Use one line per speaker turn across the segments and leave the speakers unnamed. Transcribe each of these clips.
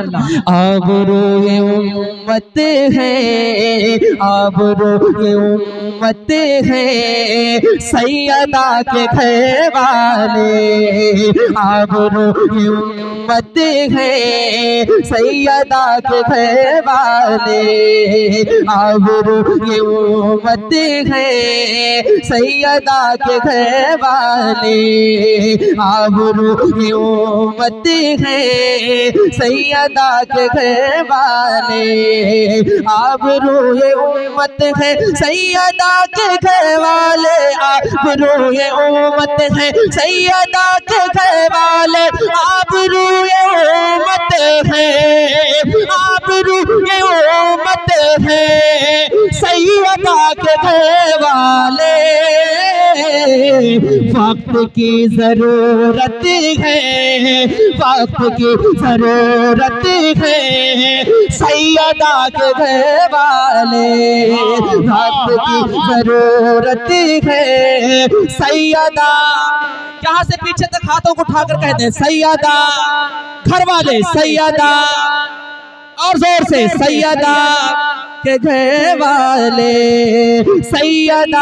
आबरूए उम्मत है, आबरूए उम्मत है, सैयदा के घर वाले। आबरूए उम्मत है, सैयदा के घर वाले। आबरूए उम्मत है, सैयदा के घर वाले। आबरूए उम्मत है, सैयदा के घर वाले। आबरूए उम्मत है, सैयदा के घर वाले। आबरूए उम्मत है, सैयदा के घर वाले। आबरूए उम्मत है, आबरूए उम्मत है, सैयदा के घर वाले। वक्त की जरूरत है, वक्त की जरूरत है, सैयदा के घर वाले। वक्त की जरूरत है, सैयदा। यहाँ से पीछे तक हाथों को उठाकर कहते हैं सैयदा घर वाले, सैयदा और जोर से, सैयदा के घर वाले, सैयदा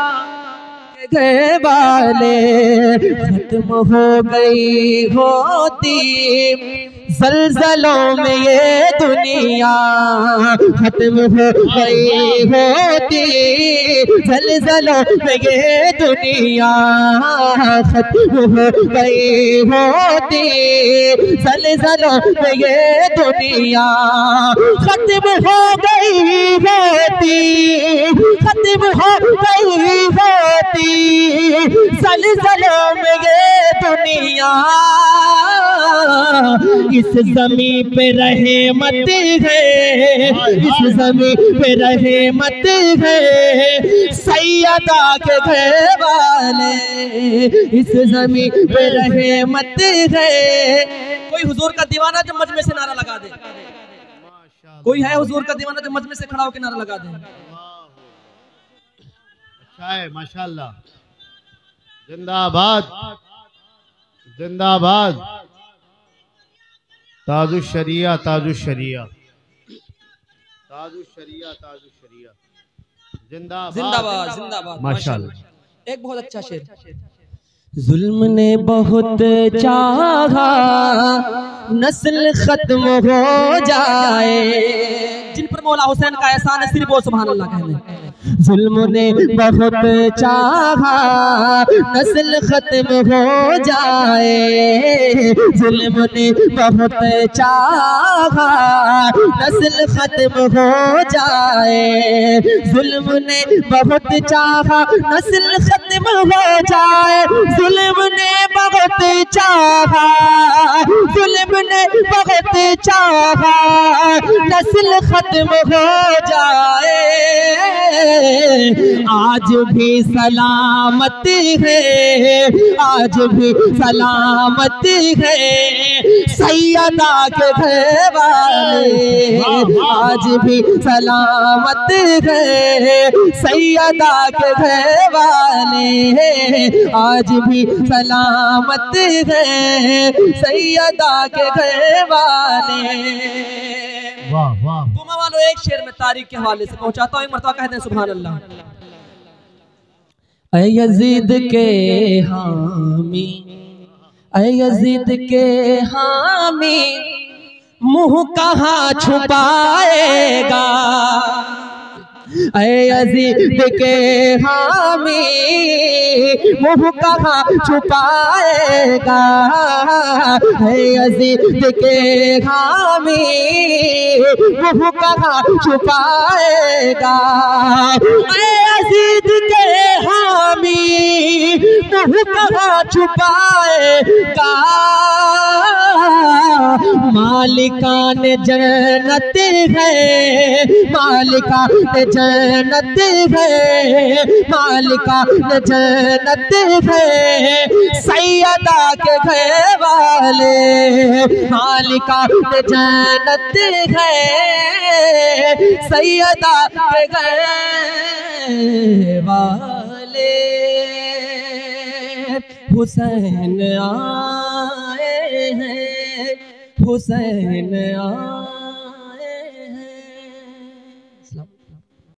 घर वाले। खत्म हो गई होती ज़ल्ज़लों में ये दुनिया, खत्म हो गई होती ज़ल्ज़लों में ये दुनिया। खत्म हो गई होती ज़ल्ज़लों में ये दुनिया। खत्म हो गई होती, खत्म हो गई होती ज़ल्ज़लों में ये दुनिया। इस ज़मीं पे रहमत है, इस ज़मीं पे रहमत है, सैयदा के घर वाले। इस ज़मीं पे रहमत है। कोई हुजूर का दीवाना जो मजमे से नारा लगा दे। कोई है हुजूर का दीवाना जो मजमे से खड़ा होकर नारा लगा दे।
अच्छा है, माशाअल्लाह। जिंदाबाद, जिंदाबाद। ताजुश शरिया, ताजुश शरिया, ताजुश शरिया, ताजुश शरिया। जिंदाबाद,
जिंदाबाद, जिंदाबाद,
माशाअल्लाह।
एक बहुत अच्छा शेर। जुल्म ने बहुत चाहा नस्ल खत्म हो जाए। जिन पर मौला हुसैन का एहसान है सिर्फ वो सुभान अल्लाह कहने। जुल्म ने बहुत चाहा नस्ल खत्म हो जाए। जुल्म ने बहुत चाहा नस्ल खत्म हो जाए। जुल्म ने बहुत चाहा नस्ल खत्म हो जाए। जुल्म ने बहुत चाहा, जुल्म ने बहुत चाहा नस्ल खत्म हो जाए। आज भी सलामत है, आज भी सलामत है, सैयदा के घर वाले। आज भी सलामत है, सैयदा के घर वाले। आज भी सलामत है, सैयदा के घर वाले।
वाह वाह।
गुमा वालों एक शेर में तारीख के हवाले से पहुंचाता हूं, एक मरतबा कहते हैं सुभान अल्लाह। ऐ यजीद के हामी, ऐ यजीद के हामी, मुंह कहाँ छुपाएगा। ऐ यजीद के हामी, मुंह कहाँ छुपाएगा। ऐ यजीद के हामी, मुंह कहाँ छुपाएगा। ऐ यजीद के हामी, मुंह कहाँ छुपाएगा। मालिकान जन्नत है, मालिकान जन्नत है, मालिकान जन्नत है, सैयदा के घर वाले। मालिकान जन्नत है, सैयदा के घर वाले। हुसैन आए हैं, हुसैन